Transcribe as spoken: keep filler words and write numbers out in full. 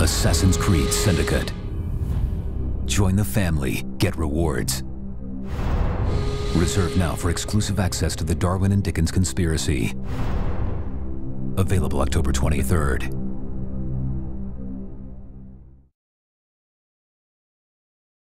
Assassin's Creed Syndicate. Join the family, get rewards. Reserved now for exclusive access to the Darwin and Dickens Conspiracy. Available October twenty-third.